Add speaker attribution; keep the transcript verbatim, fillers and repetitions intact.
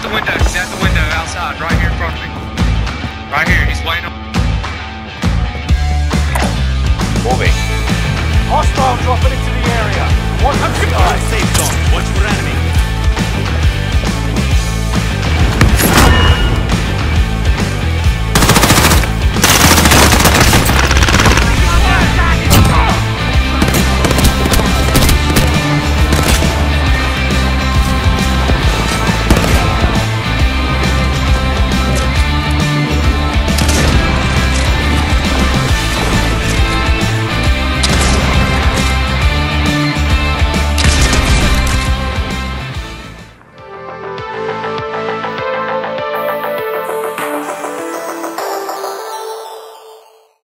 Speaker 1: the window. He's at the window outside, right here in front of me. Right here. He's waiting on.
Speaker 2: Moving.
Speaker 3: Hostile dropping into the area. Watch the sky.
Speaker 4: Safe zone. Watch for